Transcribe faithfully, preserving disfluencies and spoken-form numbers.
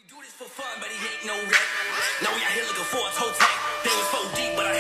Do this for fun, but he ain't no wreck. Now we out here looking for a toe tag. They was four deep, but I